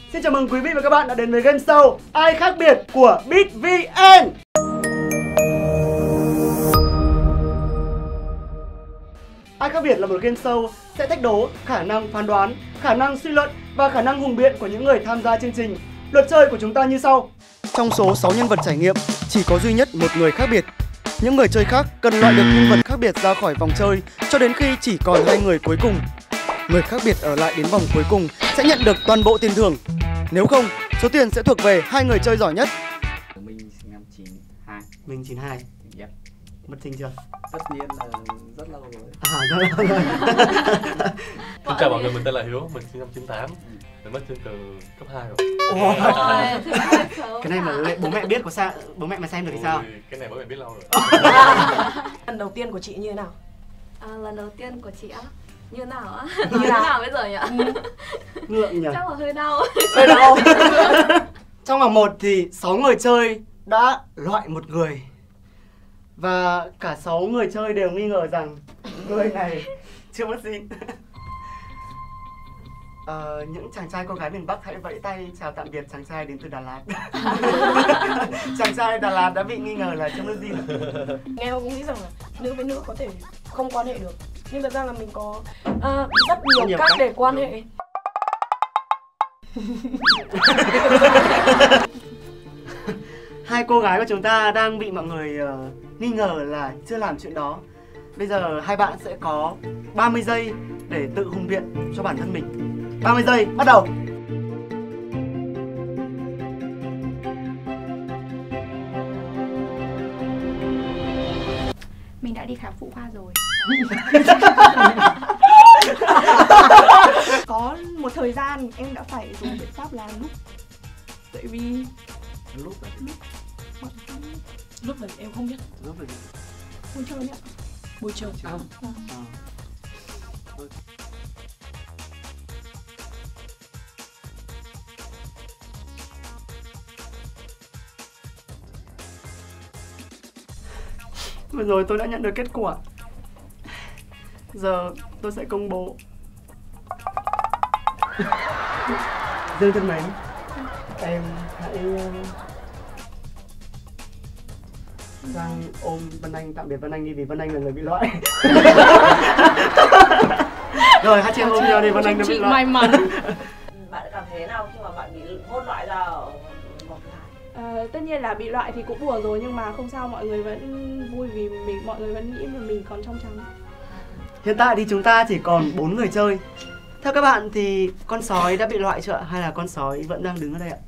Xin chào mừng quý vị và các bạn đã đến với game show Ai Khác Biệt của BitVN. Ai Khác Biệt là một game show sẽ thách đố khả năng phán đoán, khả năng suy luận và khả năng hùng biện của những người tham gia chương trình. Luật chơi của chúng ta như sau. Trong số 6 nhân vật trải nghiệm, chỉ có duy nhất một người khác biệt. Những người chơi khác cần loại được nhân vật khác biệt ra khỏi vòng chơi cho đến khi chỉ còn 2 người cuối cùng. Người khác biệt ở lại đến vòng cuối cùng sẽ nhận được toàn bộ tiền thưởng. Nếu không, số tiền sẽ thuộc về 2 người chơi giỏi nhất. Mình sinh năm 92. Mình 92. Yep. Mất sinh chưa? Tất nhiên là rất lâu rồi. Rất lâu rồi. Xin chào mọi người, mình tên là Hiếu, mình sinh năm 98. Mình mất sinh từ cấp 2 rồi. Cái này mà bố mẹ biết có sao, bố mẹ mà xem được thì sao? Cái này bố mẹ biết lâu rồi. Lần đầu tiên của chị như thế nào? Lần đầu tiên của chị á? Như nào á? Như nào bây giờ nhỉ? Ngượng nhỉ? Chắc là hơi đau. Hơi đau. Trong vòng 1 thì 6 người chơi đã loại một người. Và cả 6 người chơi đều nghi ngờ rằng người này chưa mất sinh. Những chàng trai cô gái miền Bắc hãy vẫy tay chào tạm biệt chàng trai đến từ Đà Lạt. Chàng trai Đà Lạt đã bị nghi ngờ là chưa mất gì. Nghe cũng nghĩ rằng là nữ với nữ có thể không quan hệ được, nhưng thật ra là mình có rất nhiều cách để quan hệ. Hai cô gái của chúng ta đang bị mọi người nghi ngờ là chưa làm chuyện đó. Bây giờ hai bạn sẽ có 30 giây để tự hùng biện cho bản thân mình. 30 giây, bắt đầu. Mình đã đi khám phụ khoa rồi. Có một thời gian em đã phải dùng biện pháp là lúc. Tại vì Lúc Lúc này em không biết. là vui chơi ạ. Vui chơi. Vừa rồi tôi đã nhận được kết quả. Giờ tôi sẽ công bố. Dương thân mến, em hãy sang ôm Vân Anh, tạm biệt Vân Anh đi vì Vân Anh là người bị loại. Rồi hai chị em ôm nhau đi, Vân Anh đã bị loại. May mắn. Bạn cảm thấy thế nào khi mà bạn bị hốt loại ra ở vòng thứ hai? Tất nhiên là bị loại thì cũng buồn rồi, nhưng mà không sao, mọi người vẫn vui vì mọi người vẫn nghĩ là mình còn trong trắng. Hiện tại thì chúng ta chỉ còn 4 người chơi. Theo các bạn thì con sói đã bị loại chưa ạ? Hay là con sói vẫn đang đứng ở đây ạ?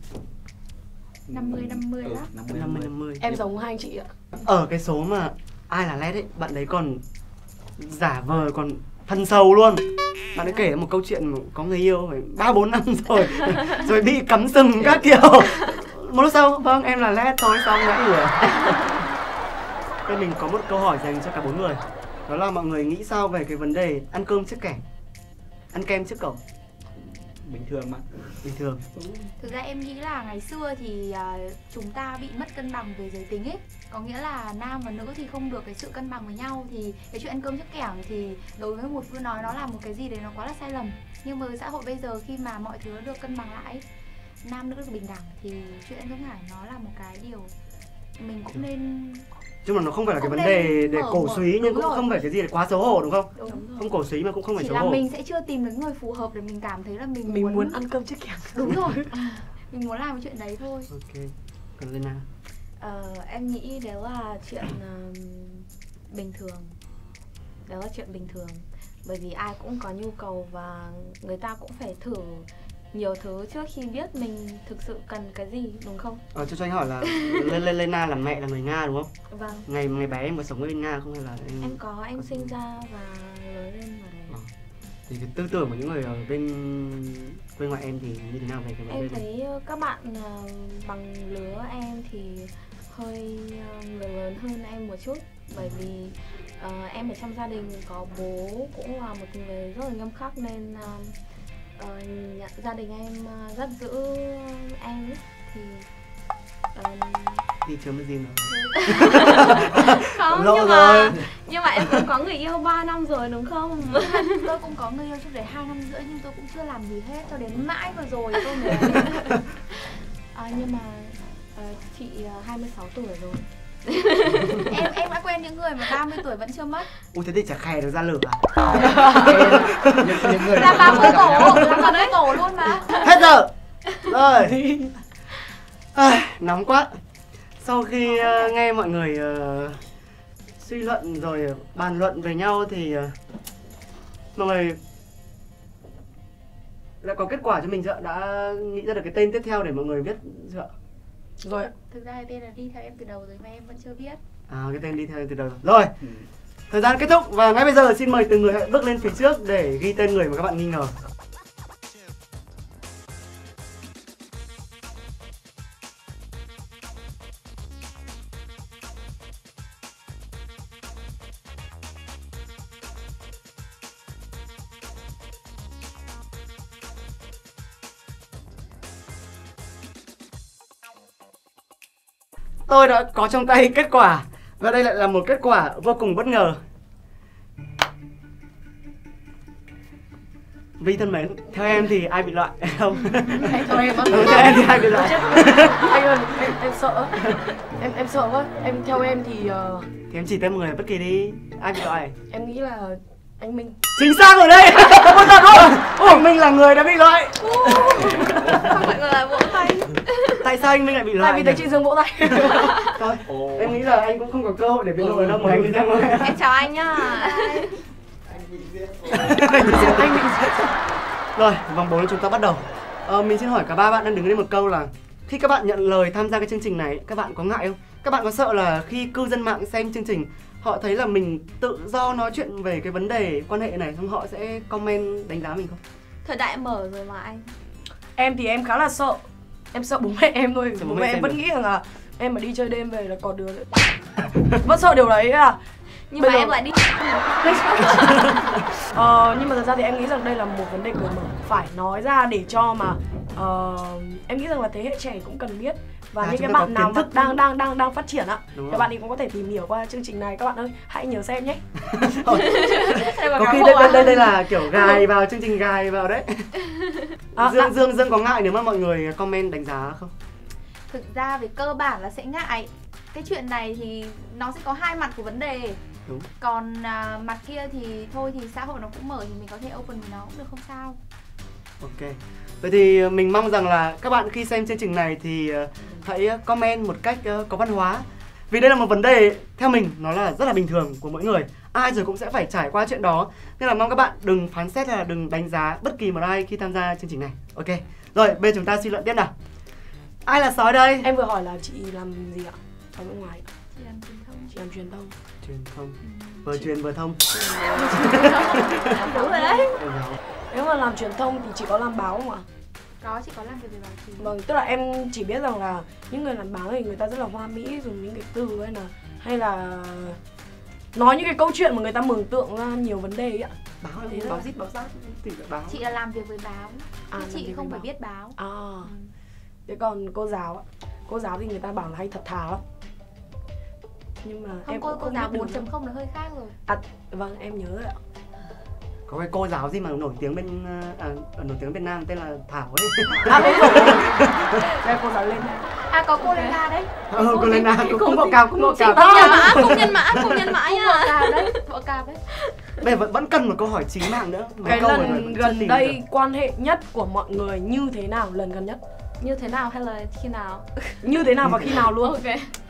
50-50 đó. 50-50. Em giống hai anh chị ạ. Ở cái số mà ai là led ấy, bạn đấy còn giả vờ còn thân sầu luôn. Bạn ấy kể một câu chuyện có người yêu phải 3-4 năm rồi. Rồi bị cắm sừng các kiểu. Một lúc sau, vâng em là led thôi, xong ngã ngửa. Thế mình có một câu hỏi dành cho cả 4 người. Đó là mọi người nghĩ sao về cái vấn đề ăn cơm trước kẻng, ăn kem trước cổng? Bình thường mà. Bình thường. Thực ra em nghĩ là ngày xưa thì chúng ta bị mất cân bằng về giới tính ấy. Có nghĩa là nam và nữ thì không được cái sự cân bằng với nhau. Thì cái chuyện ăn cơm trước kẻng thì đối với một Phương nói nó là một cái gì đấy nó quá là sai lầm. Nhưng mà xã hội bây giờ khi mà mọi thứ được cân bằng lại, nam nữ được bình đẳng, thì chuyện ăn cơm kẻng nó là một cái điều mình cũng nên. Nhưng mà nó không phải là cái Cũng vấn đề nên để mở cổ mở. suý, nhưng Đúng cũng rồi. không phải cái gì để quá xấu hổ đúng không? Đúng rồi. Không cổ suý mà cũng không phải Chỉ xấu là hổ. mình sẽ chưa tìm được người phù hợp để mình cảm thấy là Mình muốn ăn cơm trước kẻng. Đúng rồi. Mình muốn làm cái chuyện đấy thôi. Ok. Còn Lena? Em nghĩ đấy là chuyện bình thường. Đó là chuyện bình thường. Bởi vì ai cũng có nhu cầu và người ta cũng phải thử nhiều thứ trước khi biết mình thực sự cần cái gì, đúng không? Cho anh hỏi là Lena là mẹ là người Nga đúng không? Vâng. Ngày bé em có sống ở bên Nga không hay là Em có, em sinh ra và lớn lên ở đấy. Thì cái tư tưởng của những người ở bên quê ngoại em thì như thế nào về cái vấn đề Em này? thấy các bạn bằng lứa em thì hơi người lớn hơn em một chút. Bởi vì em ở trong gia đình có bố cũng là một người rất là nghiêm khắc, nên gia đình em rất giữ em ấy. Thì Thì chưa mất gì nữa. Không, Lâu rồi. nhưng mà em cũng có người yêu 3 năm rồi đúng không? Tôi cũng có người yêu trước đấy 2 năm rưỡi nhưng tôi cũng chưa làm gì hết cho đến mãi vừa rồi tôi mới nhưng mà chị 26 tuổi rồi. em đã quen những người mà 30 tuổi vẫn chưa mất. Ui thế thì chả khè được ra lửa à? Những người Là 30 tổ, là 30 tổ luôn mà. Hết giờ. Rồi. Nóng quá. Sau khi nghe mọi người suy luận rồi bàn luận về nhau thì mọi người đã có kết quả cho mình chưa? Đã nghĩ ra được cái tên tiếp theo để mọi người viết chưa? Rồi ạ. Thực ra cái tên là đi theo em từ đầu rồi mà em vẫn chưa biết. Cái tên đi theo từ đầu. Rồi. Thời gian kết thúc và ngay bây giờ xin mời từng người hãy bước lên phía trước để ghi tên người mà các bạn nghi ngờ. Tôi đã có trong tay kết quả và đây lại là một kết quả vô cùng bất ngờ. Vi thân mến, theo em thì ai bị loại không? Theo em á. Theo em thì ai bị loại? Anh ơi, em sợ. Em sợ quá. Theo em thì Thì em chỉ tên một người bất kỳ đi. Ai bị loại? em nghĩ là anh Minh. Chính xác rồi đây. Ôi trời ơi. Anh Minh là người đã bị loại. Không mọi người lại vỗ tay. Tại sao anh Minh lại bị loại? Tại vì thấy chị Dương vỗ tay. Thôi, em nghĩ là anh cũng không có cơ hội để bị loại đâu, mời anh đi ra ngoài. Em chào anh nhá. Anh bị Rồi, vòng 4 chúng ta bắt đầu. Mình xin hỏi cả ba bạn đang đứng đây một câu là khi các bạn nhận lời tham gia cái chương trình này, các bạn có ngại không? Các bạn có sợ là khi cư dân mạng xem chương trình họ thấy là mình tự do nói chuyện về cái vấn đề quan hệ này, xong họ sẽ comment đánh giá mình không? Thời đại mở rồi mà anh. Em thì em khá là sợ. Em sợ bố mẹ em thôi. Sợ Bố mẹ em vẫn nghĩ rằng là em mà đi chơi đêm về là có đứa vẫn sợ điều đấy à. Nhưng Bây mà giờ- em lại đi. Nhưng mà thật ra thì em nghĩ rằng đây là một vấn đề cởi mở phải nói ra để cho mà em nghĩ rằng là thế hệ trẻ cũng cần biết và những chúng cái ta bạn có nào kiến mà thức. đang phát triển ạ, Đúng các rồi. bạn ấy cũng có thể tìm hiểu qua chương trình này. Các bạn ơi hãy nhớ xem nhé. Có khi đây là kiểu gài vào chương trình gài vào đấy. Dương có ngại nếu mà mọi người comment đánh giá không? Thực ra về cơ bản là sẽ ngại. Cái chuyện này thì nó sẽ có hai mặt của vấn đề. Đúng. Còn mặt kia thì thôi thì xã hội nó cũng mở thì mình có thể open với nó cũng được, không sao. Ok. Vậy thì mình mong rằng là các bạn khi xem chương trình này thì hãy comment một cách có văn hóa. Vì đây là một vấn đề theo mình nó là rất là bình thường của mỗi người. Ai rồi cũng sẽ phải trải qua chuyện đó. Nên là mong các bạn đừng phán xét hay là đừng đánh giá bất kỳ một ai khi tham gia chương trình này. Ok. Rồi, bây giờ chúng ta suy luận tiếp nào. Ai là sói đây? Em vừa hỏi là chị làm gì ạ? Ở bên ngoài. Chị làm truyền thông. Chị làm truyền thông. Truyền thông. Vừa truyền vừa thông. Đúng rồi đấy. Nếu mà làm truyền thông thì chị có làm báo không ạ? Có, chị có làm việc về báo chí. Vâng, tức là em chỉ biết rằng là những người làm báo thì người ta rất là hoa mỹ, dùng những cái từ hay là nói những cái câu chuyện mà người ta mường tượng ra nhiều vấn đề ấy ạ. Báo Thế báo là- zip báo rác thì báo. Chị là làm việc với báo. À, Chứ làm chị việc không với phải báo. biết báo. Thế còn cô giáo ạ? Cô giáo thì người ta bảo là hay thật thà lắm. Nhưng mà Không, em cô cũng không giáo biết được. 4.0 nó hơi khác rồi. Vâng, em nhớ rồi ạ. Có cái cô giáo gì mà nổi tiếng bên nổi tiếng Việt Nam tên là Thảo ấy. Đúng rồi. Đây cô giáo lên đây. À có cô Lena đấy. Cô Lena cũng bộ cào, cũng bộ cào. Công nhân mã, công nhân mã, công nhân mã nhá. Bộ cạp đấy, bộ cạp đấy. Bây giờ vẫn cần một câu hỏi chí mạng nữa. Mấy Cái câu rồi lần vẫn chưa gần tìm đây được. quan hệ nhất của mọi người như thế nào? Lần gần nhất Như thế nào hay là khi nào? như thế nào và khi nào luôn? Ok.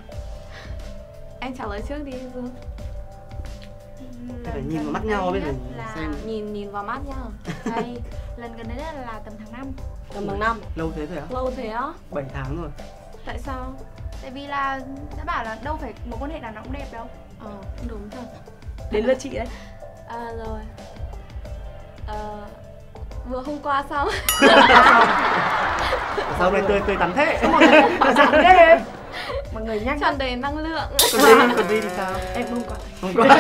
Em trả lời trước đi Dương. Thế phải nhìn vào mắt nhau bây giờ là xem. Nhìn vào mắt nhá. đây, lần gần đấy là tầm tháng 5. Tầm tháng 5. Lâu thế rồi á? Lâu thế á? 7 tháng rồi. Tại sao? Tại vì là đã bảo là đâu phải một quan hệ nào nó cũng đẹp đâu. Đúng thật. Đến lượt chị đấy. Rồi. Vừa hôm qua xong. Sao đây tươi tắn thế? Giảm ghê. Mọi người nhắc. Tràn đầy năng lượng. Còn gì thì sao? Em không có. Không có.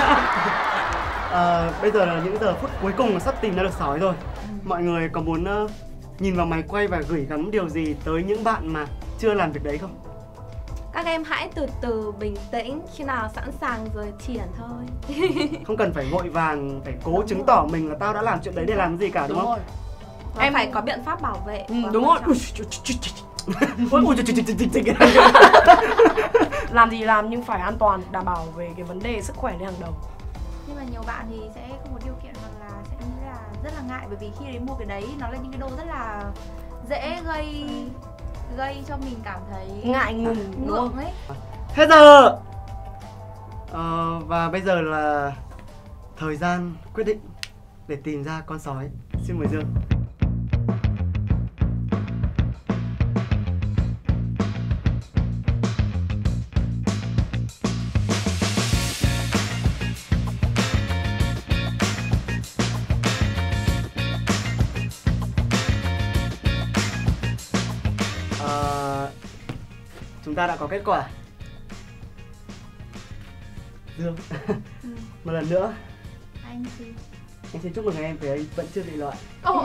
Bây giờ là những giờ phút cuối cùng sắp tìm ra được sói rồi. Mọi người có muốn nhìn vào máy quay và gửi gắm điều gì tới những bạn mà chưa làm việc đấy không? Các em hãy từ từ bình tĩnh, khi nào sẵn sàng rồi triển thôi. Không cần phải vội vàng, phải cố chứng tỏ mình là tao đã làm chuyện đấy để làm gì cả, đúng không? rồi. Em phải có biện pháp bảo vệ. Đúng rồi. Làm gì làm nhưng phải an toàn, đảm bảo về cái vấn đề sức khỏe lên hàng đầu. Nhưng mà nhiều bạn thì sẽ không có điều kiện hoặc là sẽ nghĩ là rất là ngại, bởi vì khi đến mua cái đấy nó là những cái đồ rất là dễ gây cho mình cảm thấy Ngại ngùng, đúng ngượng không? ấy. Hết giờ. Và bây giờ là thời gian quyết định để tìm ra con sói. Xin mời Dương. Chúng ta đã có kết quả. Dương, một lần nữa Anh xin chúc mừng em vì anh vẫn chưa bị loại.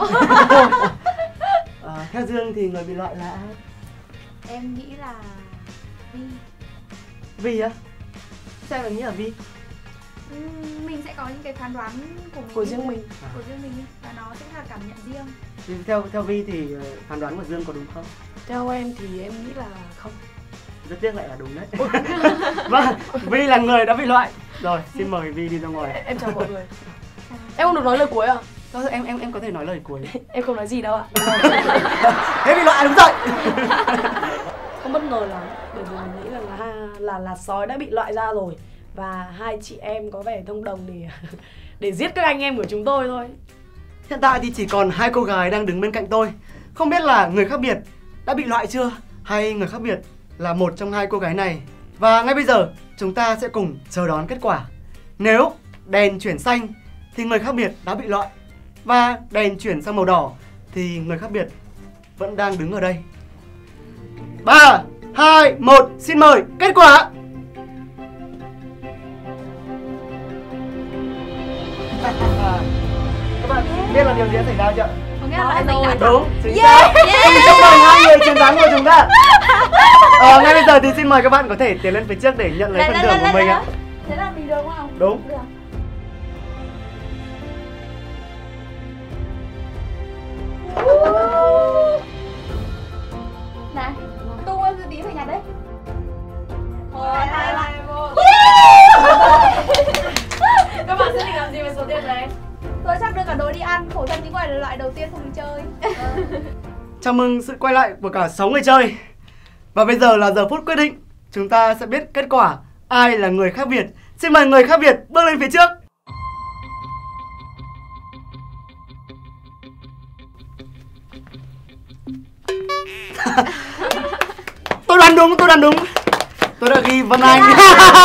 Theo Dương thì người bị loại là ai? em nghĩ là Vi. Vi á? Sao em lại nghĩ là Vi? Mình sẽ có những cái phán đoán Của riêng mình. của riêng mình và nó sẽ là cảm nhận riêng. Thì theo Vi thì phán đoán của Dương có đúng không? Theo em thì em nghĩ là không. Rất tiếc lại là đúng đấy. Vâng, Vi là người đã bị loại. Rồi, xin mời Vi đi ra ngoài. Em chào mọi người. Em không được nói lời cuối à? Thôi em có thể nói lời cuối. Em không nói gì đâu ạ. Thế bị loại đúng rồi. Không bất ngờ lắm, bởi vì mình nghĩ là sói đã bị loại ra rồi. Và hai chị em có vẻ thông đồng để giết các anh em của chúng tôi thôi. Hiện tại thì chỉ còn hai cô gái đang đứng bên cạnh tôi. Không biết là người khác biệt đã bị loại chưa, hay người khác biệt là một trong hai cô gái này. Và ngay bây giờ chúng ta sẽ cùng chờ đón kết quả. Nếu đèn chuyển xanh thì người khác biệt đã bị loại, và đèn chuyển sang màu đỏ thì người khác biệt vẫn đang đứng ở đây. 3, 2, 1, xin mời kết quả. Các bạn biết là điều gì đã xảy ra chưa? Có nghĩa là bạn rồi. Đúng, chính xác. Mình chúc mừng hai người chiến thắng của chúng ta. Ngay bây giờ thì xin mời các bạn có thể tiến lên phía trước để nhận lấy phần thưởng của mình ạ. Thế là mình được không? Đúng. Được. Này, tung ơi, tí phải nhặt đấy. 1, 2, 3. Các bạn sẽ định làm gì với số tiền này? Tôi sắp đưa cả đội đi ăn, khổ thân những người là loại đầu tiên không được chơi. Chào mừng sự quay lại của cả 6 người chơi. Và bây giờ là giờ phút quyết định. Chúng ta sẽ biết kết quả ai là người khác biệt. Xin mời người khác biệt bước lên phía trước. Tôi đoán đúng. Tôi đã ghi Vân Anh. Đúng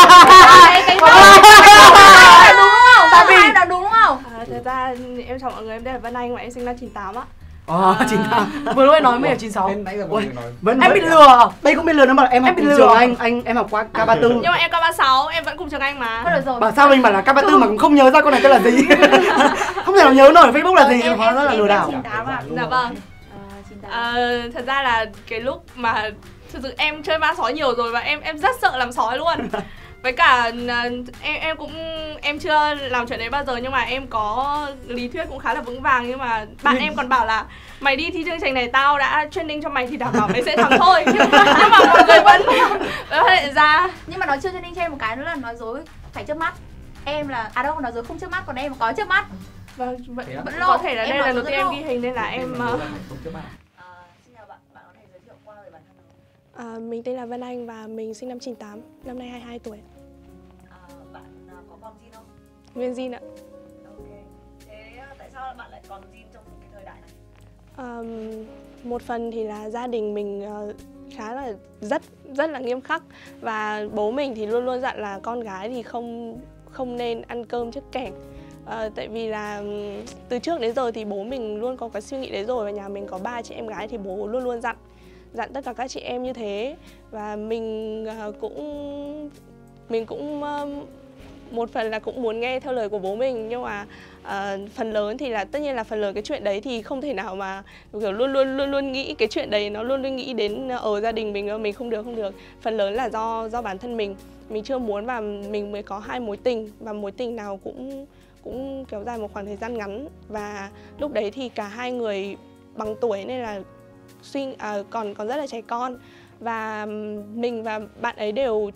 không? Thật ra em chào mọi người, em tên là Vân Anh và em sinh năm 98 á. Chính xác. Vừa mới nói mình là 96. Nãy giờ mọi người nói. Em bị lừa. Đây cũng bị lừa nữa mà em học bị cùng lừa. trường anh em học qua K34. Nhưng mà em K36, em vẫn cùng trường anh mà. Thôi được rồi. Bảo sao mình bảo là K34 mà cũng không nhớ ra con này tên là gì. Không thể nào nhớ nổi Facebook là gì, hóa ra là lừa đảo. 98 ạ. Dạ vâng. 98. Thật ra là cái lúc mà thực sự em chơi ma sói nhiều rồi và em rất sợ làm sói luôn. Với cả em chưa làm chuyện đấy bao giờ, nhưng mà em có lý thuyết cũng khá là vững vàng. Nhưng mà bạn em còn bảo là mày đi thi chương trình này tao đã training cho mày thì đảm bảo mày sẽ thắng thôi. Nhưng mà mọi người vẫn phát hiện ra. Nhưng mà nó chưa training cho em một cái nữa là nói dối phải chớp mắt. Em là đâu, nói dối không chớp mắt, còn em có chớp mắt. Vâng, Vẫn có thể là em đây nói là lần đầu dối tiên em lộ. ghi hình nên là em Xin chào bạn, bạn có thể giới thiệu qua về bản thân không? Mình tên là Vân Anh và mình sinh năm 98, năm nay 22 tuổi. Bạn có còn zin không? Nguyên zin ạ. Ok. Thế tại sao bạn lại còn zin trong cái thời đại này? Một phần thì là gia đình mình khá là rất là nghiêm khắc, và bố mình thì luôn luôn dặn là con gái thì không nên ăn cơm trước kẻng. Tại vì là từ trước đến giờ thì bố mình luôn có cái suy nghĩ đấy rồi, và nhà mình có 3 chị em gái thì bố luôn luôn dặn tất cả các chị em như thế. Và mình cũng một phần là cũng muốn nghe theo lời của bố mình, nhưng mà phần lớn thì là tất nhiên là phần lớn cái chuyện đấy thì không thể nào mà kiểu luôn nghĩ cái chuyện đấy, nó luôn nghĩ đến ở gia đình mình không được. Phần lớn là do bản thân mình chưa muốn, và mình mới có 2 mối tình, và mối tình nào cũng kéo dài một khoảng thời gian ngắn, và lúc đấy thì cả hai người bằng tuổi nên là còn rất là trẻ con, và mình và bạn ấy đều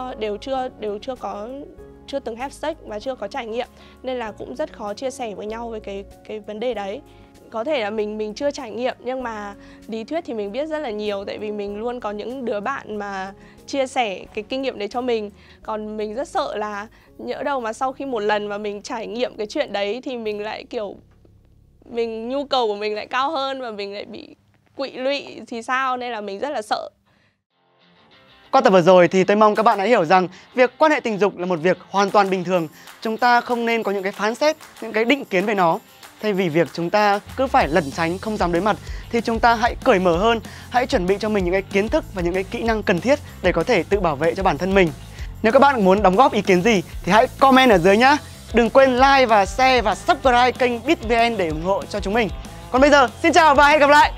chưa từng have sex và chưa có trải nghiệm, nên là cũng rất khó chia sẻ với nhau về cái vấn đề đấy. Có thể là mình chưa trải nghiệm, nhưng mà lý thuyết thì mình biết rất là nhiều, tại vì mình luôn có những đứa bạn mà chia sẻ cái kinh nghiệm đấy cho mình. Còn mình rất sợ là nhỡ đâu mà sau khi một lần mà mình trải nghiệm cái chuyện đấy thì mình lại kiểu nhu cầu của mình lại cao hơn và mình lại bị quỵ lụy thì sao, nên là mình rất là sợ. Qua tập vừa rồi thì tôi mong các bạn hãy hiểu rằng việc quan hệ tình dục là một việc hoàn toàn bình thường. Chúng ta không nên có những cái phán xét, những cái định kiến về nó. Thay vì việc chúng ta cứ phải lẩn tránh, không dám đối mặt, thì chúng ta hãy cởi mở hơn, hãy chuẩn bị cho mình những cái kiến thức và những cái kỹ năng cần thiết để có thể tự bảo vệ cho bản thân mình. Nếu các bạn muốn đóng góp ý kiến gì thì hãy comment ở dưới nhá. Đừng quên like và share và subscribe kênh BitVN để ủng hộ cho chúng mình. Còn bây giờ, xin chào và hẹn gặp lại!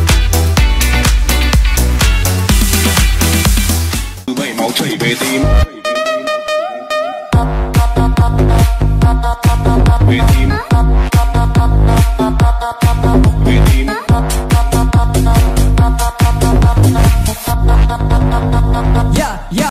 chảy về tim.